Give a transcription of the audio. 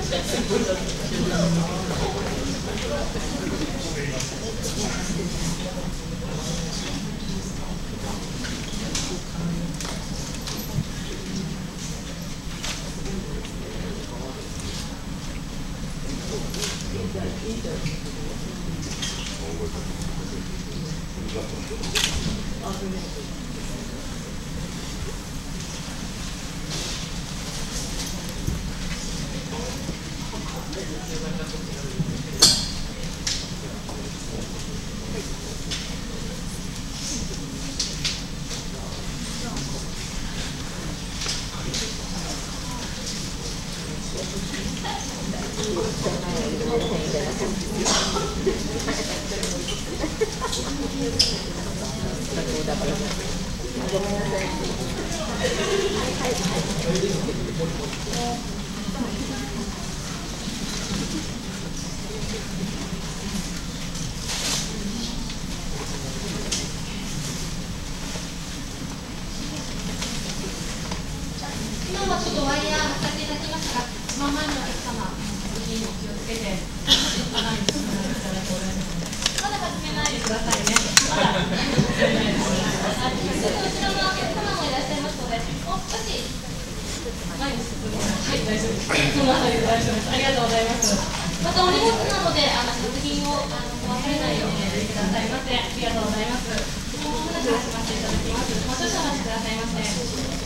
今はちょっとワイヤー使っていただきましたが、一番前のお客様、気をつけて、まだ始めないでくださいね。まだ後ろのお客様もいらっしゃいますので、もう少し前に進みます。はい、大丈夫です。そのあたりで大丈夫です。ありがとうございます。またお荷物なので、食品を壊されないようにしてくださいませ。ありがとうございます。もうお話をしましていただきます。もう少々お待ちくださいませ。